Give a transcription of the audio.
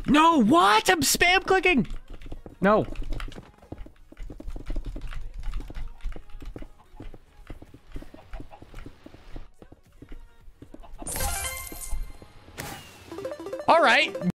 No, what? I'm spam clicking. No. All right.